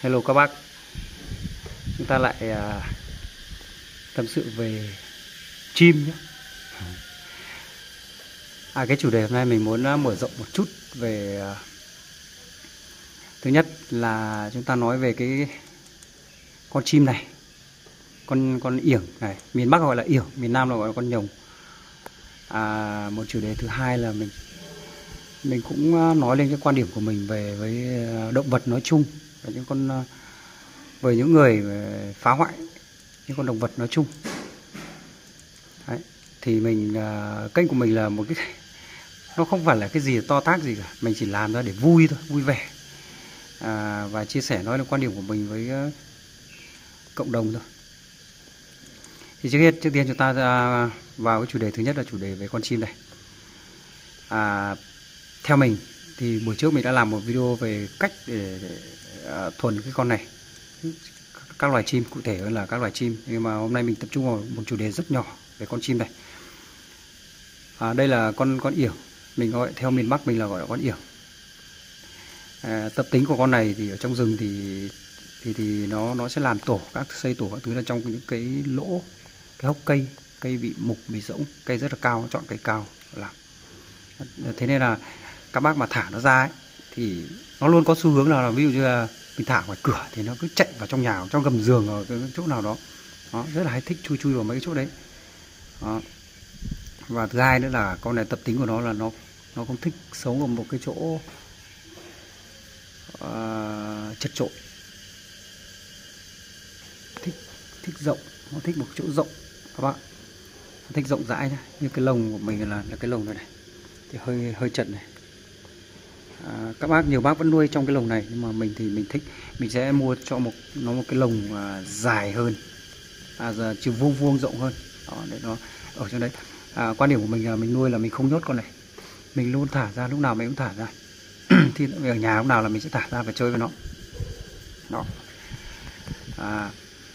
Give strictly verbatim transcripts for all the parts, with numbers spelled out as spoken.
Hello các bác, chúng ta lại à, tâm sự về chim nhé. À, cái chủ đề hôm nay mình muốn à, mở rộng một chút về à, thứ nhất là chúng ta nói về cái con chim này, con con yểng này, miền Bắc gọi là yểng, miền Nam là gọi là con nhồng. À, một chủ đề thứ hai là mình mình cũng nói lên cái quan điểm của mình về với động vật nói chung, và những con với những người phá hoại những con động vật nói chung. Đấy, thì mình kênh của mình là một cái, nó không phải là cái gì to tát gì cả, mình chỉ làm ra để vui thôi, vui vẻ à, và chia sẻ nói là quan điểm của mình với cộng đồng thôi. Thì trước hết trước tiên chúng ta vào cái chủ đề thứ nhất là chủ đề về con chim này. À, theo mình thì buổi trước mình đã làm một video về cách để, để uh, thuần cái con này, các loài chim, cụ thể hơn là các loài chim. Nhưng mà hôm nay mình tập trung vào một chủ đề rất nhỏ về con chim này. À, đây là con con yểng, mình gọi theo miền Bắc mình là gọi là con yểng. À, tập tính của con này thì ở trong rừng thì thì thì nó nó sẽ làm tổ, các xây tổ các thứ là trong những cái lỗ, cái hốc cây, cây bị mục, bị rỗng, cây rất là cao, nó chọn cây cao làm. Thế nên là các bác mà thả nó ra ấy, thì nó luôn có xu hướng là, là ví dụ như là mình thả ngoài cửa thì nó cứ chạy vào trong nhà, trong gầm giường ở cái chỗ nào đó. Đó, rất là hay thích chui chui vào mấy cái chỗ đấy. Đó. Và thứ hai nữa là con này tập tính của nó là nó nó không thích sống ở một cái chỗ uh, chật chội, thích thích rộng, nó thích một chỗ rộng các bạn, nó thích rộng rãi nhá. Như cái lồng của mình là là cái lồng này này thì hơi hơi chật này. À, các bác nhiều bác vẫn nuôi trong cái lồng này, nhưng mà mình thì mình thích mình sẽ mua cho một nó một cái lồng à, dài hơn, à, giờ chiều vuông vuông rộng hơn đó, để nó ở trong đấy. À, quan điểm của mình là mình nuôi là mình không nhốt con này, mình luôn thả ra, lúc nào mình cũng thả ra. Thì ở nhà lúc nào là mình sẽ thả ra và chơi với nó đó. À,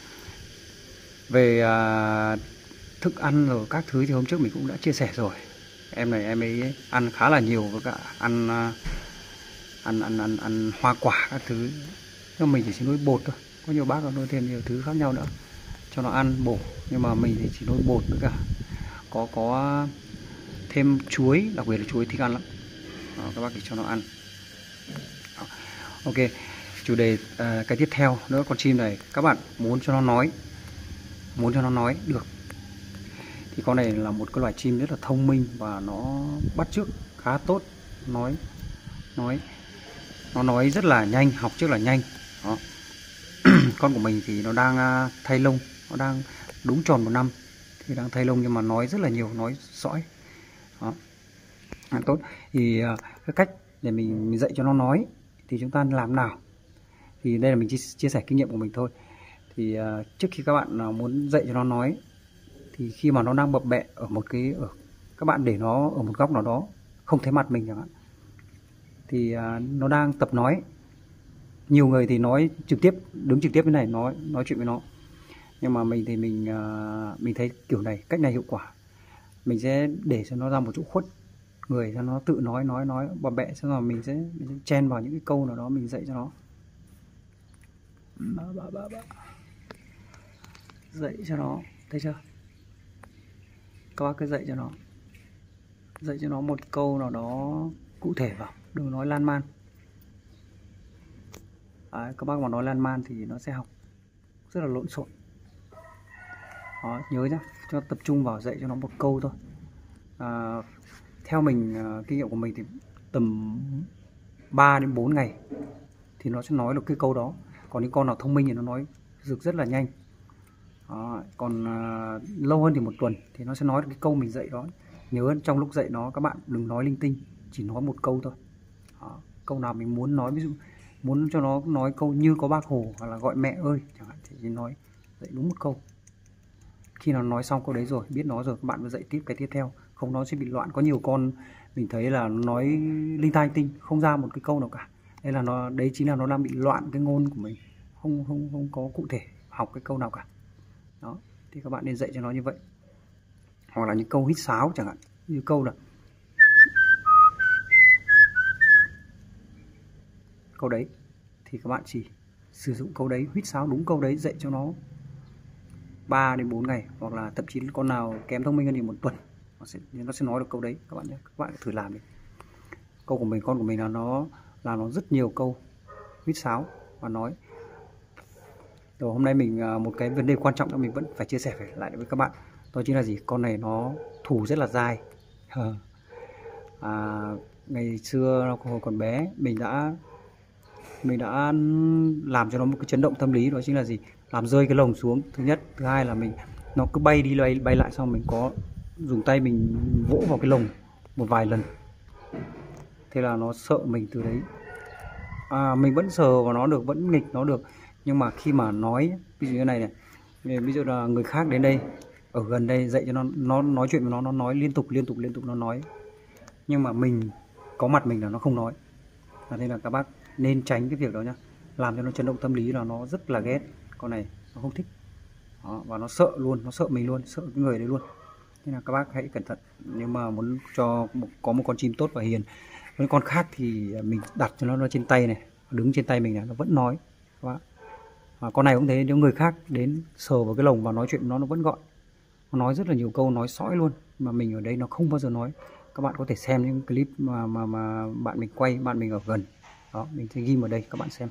về à, thức ăn rồi các thứ thì hôm trước mình cũng đã chia sẻ rồi. Em này em ấy ăn khá là nhiều, với cả ăn ăn ăn ăn, ăn hoa quả các thứ. Nhưng mình chỉ nuôi bột thôi, có nhiều bác nuôi thêm nhiều thứ khác nhau nữa cho nó ăn bổ, nhưng mà mình thì chỉ nuôi bột, với cả có có thêm chuối, đặc biệt là chuối thích ăn lắm đó, các bác thì cho nó ăn đó. Ok, chủ đề uh, cái tiếp theo nữa, con chim này các bạn muốn cho nó nói, muốn cho nó nói được thì con này là một cái loài chim rất là thông minh và nó bắt chước khá tốt, nói nói nó nói rất là nhanh, học rất là nhanh đó. Con của mình thì nó đang thay lông, nó đang đúng tròn một năm thì đang thay lông, nhưng mà nói rất là nhiều, nói sõi đó. À, tốt. Thì cái cách để mình, mình dạy cho nó nói thì chúng ta làm nào, thì đây là mình chia, chia sẻ kinh nghiệm của mình thôi. Thì uh, trước khi các bạn uh, muốn dạy cho nó nói thì khi mà nó đang bập bẹ ở một cái ở các bạn để nó ở một góc nào đó không thấy mặt mình chẳng hạn, thì uh, nó đang tập nói. Nhiều người thì nói trực tiếp, đứng trực tiếp thế này, nói nói chuyện với nó, nhưng mà mình thì mình uh, mình thấy kiểu này, cách này hiệu quả. Mình sẽ để cho nó ra một chỗ khuất người, cho nó tự nói nói nói bập bẹ, xong rồi mình sẽ, mình sẽ chen vào những cái câu nào đó mình dạy cho nó. Bà, bà, bà, bà. Dạy cho nó, thấy chưa? Các bác cứ dạy cho nó, dạy cho nó một câu nào đó cụ thể vào, đừng nói lan man. Đấy, các bác mà nói lan man thì nó sẽ học rất là lộn xộn. Đó, nhớ nhá, cho tập trung vào dạy cho nó một câu thôi. À, theo mình, kinh nghiệm của mình thì tầm ba đến bốn ngày thì nó sẽ nói được cái câu đó. Còn những con nào thông minh thì nó nói rực rất là nhanh. Đó, còn uh, lâu hơn thì một tuần thì nó sẽ nói được cái câu mình dạy đó. Nhớ trong lúc dạy nó các bạn đừng nói linh tinh, chỉ nói một câu thôi. Đó, câu nào mình muốn nói, ví dụ muốn cho nó nói câu như có bác Hồ hoặc là gọi mẹ ơi chẳng hạn, thì nói dạy đúng một câu. Khi nào nói xong câu đấy rồi, biết nó rồi, các bạn mới dạy tiếp cái tiếp theo, không nó sẽ bị loạn. Có nhiều con mình thấy là nói linh tai tinh, không ra một cái câu nào cả. Đây là nó, đấy chính là nó đang bị loạn cái ngôn của mình, không không không có cụ thể học cái câu nào cả. Đó, thì các bạn nên dạy cho nó như vậy. Hoặc là những câu hít sáo chẳng hạn, như câu là câu đấy thì các bạn chỉ sử dụng câu đấy, huýt sáo đúng câu đấy, dạy cho nó ba đến bốn ngày, hoặc là thậm chí con nào kém thông minh hơn thì một tuần nó sẽ nó sẽ nói được câu đấy các bạn nhé. Các bạn thử làm đi. Câu của mình, con của mình là nó là nó rất nhiều câu huýt sáo và nói. Rồi hôm nay mình một cái vấn đề quan trọng là mình vẫn phải chia sẻ phải lại với các bạn, đó chính là gì? Con này nó thủ rất là dai. À, ngày xưa hồi còn bé mình đã mình đã làm cho nó một cái chấn động tâm lý, đó chính là gì? Làm rơi cái lồng xuống, thứ nhất. Thứ hai là mình nó cứ bay đi bay, bay lại, xong mình có dùng tay mình vỗ vào cái lồng một vài lần, thế là nó sợ mình từ đấy. À, mình vẫn sờ vào nó được, vẫn nghịch nó được, nhưng mà khi mà nói ví dụ như này này, ví dụ là người khác đến đây ở gần đây dạy cho nó nó nói chuyện với nó nó nói liên tục liên tục liên tục nó nói, nhưng mà mình có mặt mình là nó không nói. Và nên là các bác nên tránh cái việc đó nhá, làm cho nó chấn động tâm lý là nó rất là ghét con này, nó không thích đó, và nó sợ luôn, nó sợ mình luôn, sợ cái người đấy luôn. Nên là các bác hãy cẩn thận nếu mà muốn cho một, có một con chim tốt và hiền. Với con khác thì mình đặt cho nó, nó trên tay này, đứng trên tay mình này, nó vẫn nói các bác. Và con này cũng thế, nếu người khác đến sờ vào cái lồng và nói chuyện với nó, nó vẫn gọi, nó nói rất là nhiều câu, nói sõi luôn, mà mình ở đây nó không bao giờ nói. Các bạn có thể xem những clip mà mà mà bạn mình quay, bạn mình ở gần đó, mình sẽ ghi vào đây các bạn xem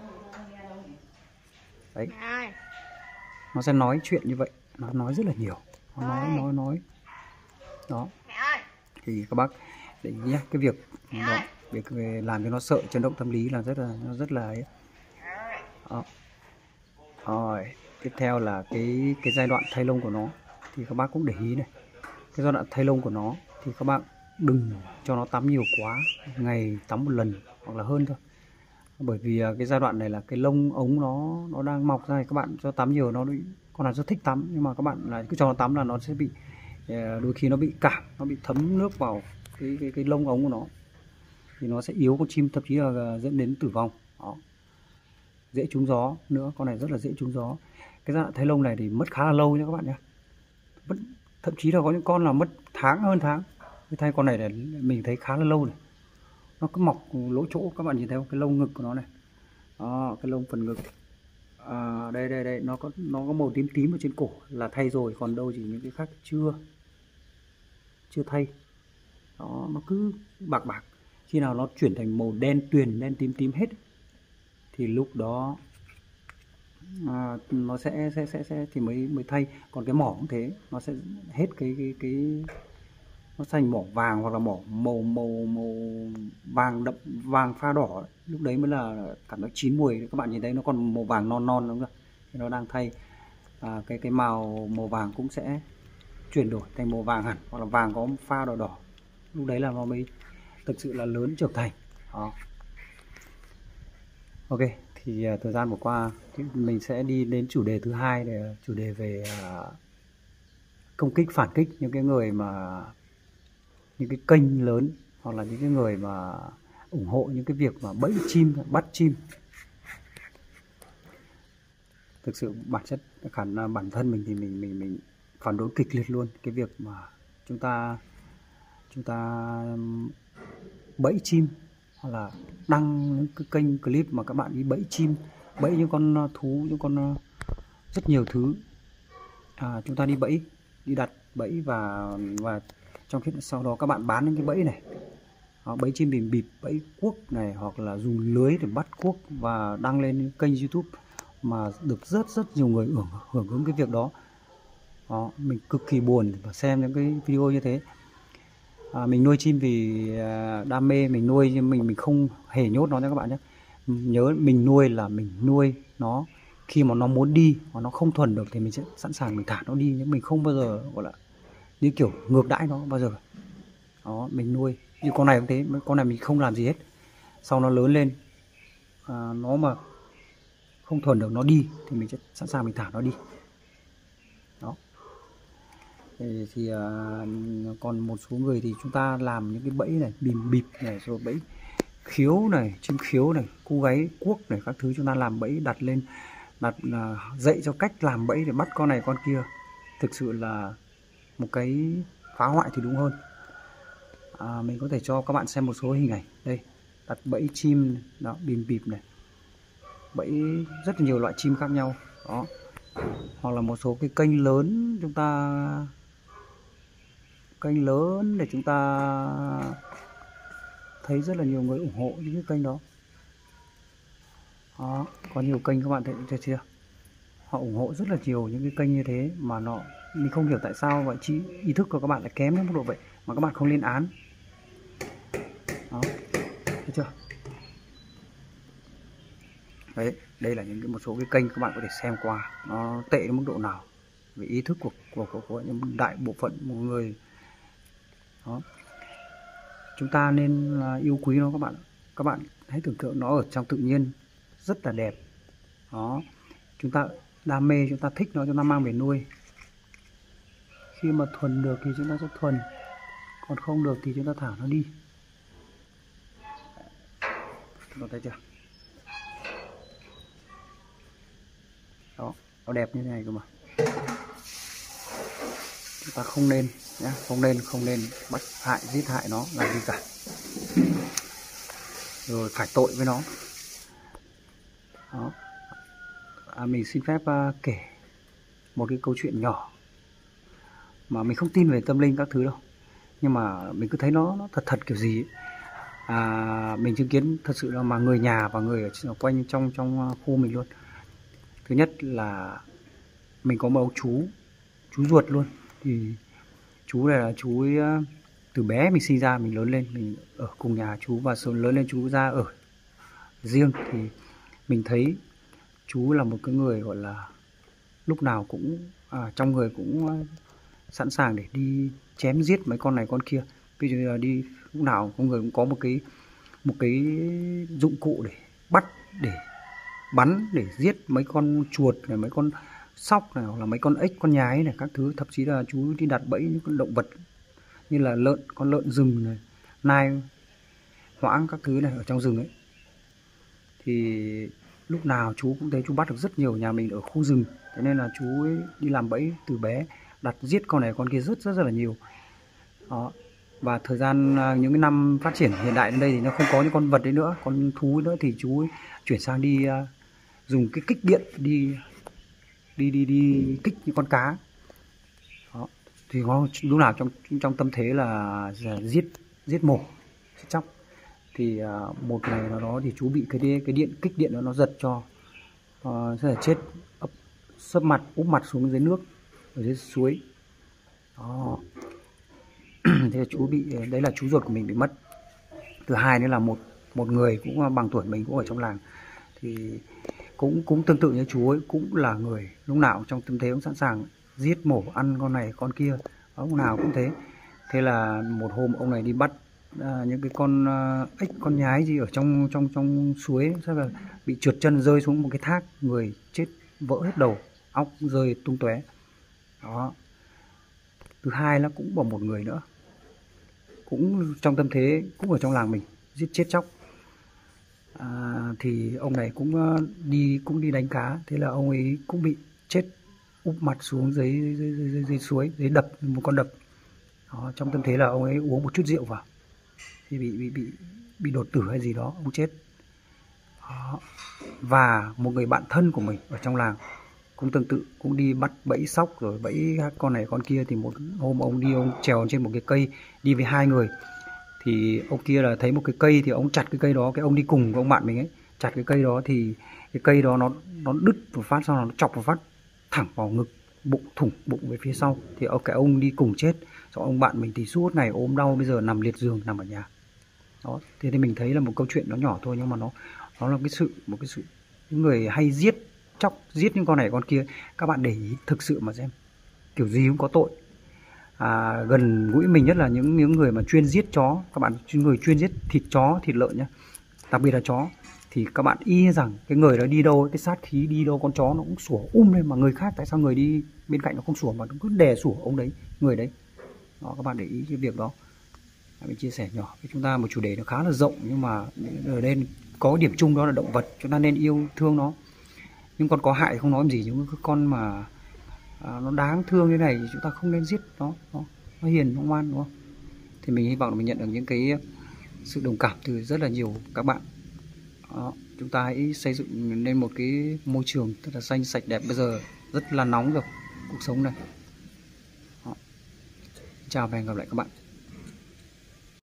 đấy, nó sẽ nói chuyện như vậy, nó nói rất là nhiều, nó nói nói nói đó. Thì các bác để ý nhé, cái việc đó, việc làm cho nó sợ, chấn động tâm lý là rất là nó rất là ấy. Đó. Rồi tiếp theo là cái cái giai đoạn thay lông của nó thì các bác cũng để ý này, cái giai đoạn thay lông của nó thì các bạn đừng cho nó tắm nhiều quá, ngày tắm một lần hoặc là hơn thôi, bởi vì cái giai đoạn này là cái lông ống nó nó đang mọc ra, các bạn cho tắm nhiều nó con nào rất thích tắm, nhưng mà các bạn là cứ cho nó tắm là nó sẽ bị, đôi khi nó bị cảm, nó bị thấm nước vào cái cái, cái lông ống của nó thì nó sẽ yếu con chim, thậm chí là dẫn đến tử vong đó. Dễ trúng gió nữa, con này rất là dễ trúng gió. Cái giai đoạn thay lông này thì mất khá là lâu nha các bạn nhé, vẫn thậm chí là có những con là mất tháng, hơn tháng. Cái thay con này là mình thấy khá là lâu này, nó cứ mọc lỗ chỗ, các bạn nhìn thấy không? Cái lông ngực của nó này đó, cái lông phần ngực à, đây đây đây nó có nó có màu tím tím ở trên cổ là thay rồi, còn đâu chỉ những cái khác chưa chưa thay đó, nó cứ bạc bạc. Khi nào nó chuyển thành màu đen tuyền, đen tím tím hết thì lúc đó à, nó sẽ sẽ sẽ sẽ thì mới mới thay. Còn cái mỏ cũng thế, nó sẽ hết cái cái cái nó thành mỏ vàng hoặc là mỏ màu màu màu vàng đậm, vàng pha đỏ, lúc đấy mới là cảm giác chín mùi. Các bạn nhìn thấy nó còn màu vàng non non đúng không? Thì nó đang thay à, cái cái màu màu vàng cũng sẽ chuyển đổi thành màu vàng hẳn, hoặc là vàng có pha đỏ đỏ, lúc đấy là nó mới thực sự là lớn trưởng thành đó. Ok, thì uh, thời gian vừa qua thì mình sẽ đi đến chủ đề thứ hai, để chủ đề về uh, công kích phản kích những cái người mà những cái kênh lớn, hoặc là những cái người mà ủng hộ những cái việc mà bẫy chim, bắt chim. Thực sự bản chất khả năng bản thân mình thì mình mình mình phản đối kịch liệt luôn cái việc mà chúng ta chúng ta bẫy chim, hoặc là đăng những cái kênh clip mà các bạn đi bẫy chim, bẫy những con thú, những con rất nhiều thứ. À, chúng ta đi bẫy, đi đặt bẫy và và trong khi sau đó các bạn bán những cái bẫy này, đó, bẫy chim bìm bịp, bẫy cuốc này, hoặc là dùng lưới để bắt cuốc và đăng lên kênh YouTube mà được rất rất nhiều người hưởng hưởng ứng cái việc đó. Đó, mình cực kỳ buồn và xem những cái video như thế. À, mình nuôi chim vì đam mê, mình nuôi nhưng mình mình không hề nhốt nó nha các bạn nhé. Nhớ mình nuôi là mình nuôi nó khi mà nó muốn đi mà nó không thuần được thì mình sẽ sẵn sàng mình thả nó đi, nhưng mình không bao giờ gọi là như kiểu ngược đãi nó bao giờ. Đó, mình nuôi như con này cũng thế, con này mình không làm gì hết, sau nó lớn lên à, nó mà không thuần được nó đi thì mình sẽ sẵn sàng mình thả nó đi đó. Thì, thì à, còn một số người thì chúng ta làm những cái bẫy này, bìm bịp này, rồi bẫy khiếu này, chim khiếu này, cu gáy cuốc này, các thứ chúng ta làm bẫy đặt lên, đặt à, dạy cho cách làm bẫy để bắt con này con kia, thực sự là một cái phá hoại thì đúng hơn. À, mình có thể cho các bạn xem một số hình ảnh đây, đặt bẫy chim đó, bìm bịp này bẫy rất là nhiều loại chim khác nhau đó, hoặc là một số cái kênh lớn chúng ta kênh lớn để chúng ta thấy rất là nhiều người ủng hộ những cái kênh đó. Đó, có nhiều kênh các bạn thấy, thấy chưa, họ ủng hộ rất là nhiều những cái kênh như thế mà nó mình không hiểu tại sao vậy, trí ý thức của các bạn lại kém đến mức độ vậy mà các bạn không lên án. Đó, thấy chưa? Đấy, đây là những cái một số cái kênh các bạn có thể xem qua nó tệ đến mức độ nào về ý thức của của của, của những đại bộ phận một người. Đó, chúng ta nên là yêu quý nó các bạn. Các bạn hãy tưởng tượng nó ở trong tự nhiên rất là đẹp. Đó, chúng ta đam mê, chúng ta thích nó, chúng ta mang về nuôi. Khi mà thuần được thì chúng ta sẽ thuần, còn không được thì chúng ta thả nó đi. Các bạn thấy chưa? Đó, nó đẹp như thế này cơ mà. Chúng ta không nên nhá, không nên không nên bắt hại giết hại nó làm gì cả, rồi phải tội với nó. Đó. À, mình xin phép uh, kể một cái câu chuyện nhỏ mà mình không tin về tâm linh các thứ đâu, nhưng mà mình cứ thấy nó, nó thật thật kiểu gì ấy. À, mình chứng kiến thật sự là mà người nhà và người ở quanh trong trong khu mình luôn. Thứ nhất là mình có một ông chú chú ruột luôn, thì chú này là chú ấy, từ bé mình sinh ra mình lớn lên mình ở cùng nhà chú, và sau lớn lên chú ra ở riêng thì mình thấy chú là một cái người gọi là lúc nào cũng à, trong người cũng sẵn sàng để đi chém giết mấy con này con kia. Ví dụ như là đi lúc nào con người cũng có một cái một cái dụng cụ để bắt, để bắn, để giết mấy con chuột này, mấy con sóc này, hoặc là mấy con ếch, con nhái này các thứ. Thậm chí là chú đi đặt bẫy những con động vật như là lợn, con lợn rừng này, nai, hoãng các thứ này ở trong rừng ấy. Thì lúc nào chú cũng thấy chú bắt được rất nhiều. Nhà mình ở khu rừng, thế nên là chú ấy đi làm bẫy từ bé, đặt giết con này con kia rất rất rất là nhiều. Đó. Và thời gian những cái năm phát triển hiện đại đến đây thì nó không có những con vật đấy nữa, con thú nữa, thì chú ấy chuyển sang đi uh, dùng cái kích điện đi đi đi đi kích những con cá. Đó. Thì nó lúc nào trong trong tâm thế là, là giết giết mổ, giết chóc. Thì uh, một ngày nào đó thì chú bị cái cái điện kích điện đó nó giật cho uh, sẽ là chết, ấp sấp mặt úp mặt xuống dưới nước ở dưới suối. Đó. Thế là chú bị, đấy là chú ruột của mình bị mất. Thứ hai nữa là một một người cũng bằng tuổi mình cũng ở trong làng, thì cũng cũng tương tự như chú ấy, cũng là người lúc nào trong tâm thế cũng sẵn sàng giết mổ ăn con này con kia, lúc nào cũng thế. Thế là một hôm ông này đi bắt à, những cái con à, ếch, con nhái gì ở trong trong trong suối ấy, là bị trượt chân rơi xuống một cái thác, người chết vỡ hết đầu, óc rơi tung tóe. Đó. Thứ hai là cũng bằng một người nữa, cũng trong tâm thế, cũng ở trong làng mình, giết chết chóc. À, thì ông này cũng đi cũng đi đánh cá, thế là ông ấy cũng bị chết úp mặt xuống dưới dưới, dưới, dưới, dưới suối, dưới đập, một con đập. Đó, trong tâm thế là ông ấy uống một chút rượu vào thì bị bị bị bị đột tử hay gì đó, ông chết. Đó. Và một người bạn thân của mình ở trong làng cũng tương tự, cũng đi bắt bẫy sóc rồi bẫy con này con kia. Thì một hôm ông đi, ông trèo trên một cái cây đi với hai người, thì ông kia là thấy một cái cây thì ông chặt cái cây đó. Cái ông đi cùng với ông bạn mình ấy chặt cái cây đó, thì cái cây đó nó nó đứt một phát, sau đó nó chọc một phát thẳng vào ngực, bụng, thủng bụng về phía sau. Thì cái ông đi cùng chết, sau ông bạn mình thì suốt ngày ốm đau, bây giờ nằm liệt giường, nằm ở nhà. Đó, thế thì mình thấy là một câu chuyện nó nhỏ thôi, nhưng mà nó nó là cái sự một cái sự những người hay giết chóc, giết những con này con kia, các bạn để ý thực sự mà xem, kiểu gì cũng có tội. À, gần gũi mình nhất là những những người mà chuyên giết chó, các bạn, người chuyên giết thịt chó, thịt lợn nhá, đặc biệt là chó, thì các bạn y rằng cái người đó đi đâu, cái sát khí đi đâu, con chó nó cũng sủa um lên, mà người khác tại sao người đi bên cạnh nó không sủa mà nó cứ đè sủa ông đấy, người đấy. Đó, các bạn để ý cái việc đó. Mình chia sẻ nhỏ với chúng ta một chủ đề nó khá là rộng, nhưng mà ở đây có điểm chung đó là động vật, chúng ta nên yêu thương nó. Nhưng con có hại không nói làm gì, những cái con mà à, nó đáng thương như này thì chúng ta không nên giết nó, nó, nó hiền, nó ngoan, đúng không? Thì mình hy vọng là mình nhận được những cái sự đồng cảm từ rất là nhiều các bạn. Đó, chúng ta hãy xây dựng nên một cái môi trường thật là xanh sạch đẹp. Bây giờ rất là nóng rồi cuộc sống này. Đó. Chào và hẹn gặp lại các bạn.